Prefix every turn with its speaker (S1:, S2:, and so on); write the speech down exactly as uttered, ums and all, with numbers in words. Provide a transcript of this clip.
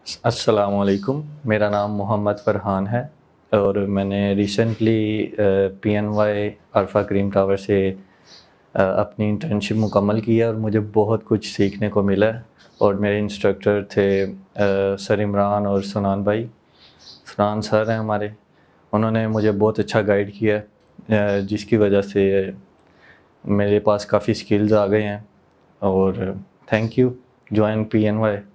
S1: अस्सलाम वालेकुम, मेरा नाम मोहम्मद फ़रहान है और मैंने recently P N Y Arfa Karim tower से अ, अपनी इंटर्नशिप मुकम्मल की है और मुझे बहुत कुछ सीखने को मिला है। और मेरे इंस्ट्रक्टर थे अ, सर इमरान और सुनान भाई, सुनान सर हैं हमारे। उन्होंने मुझे बहुत अच्छा गाइड किया है, अ, जिसकी वजह से मेरे पास काफ़ी स्किल्स आ गए हैं। और thank you join P N Y.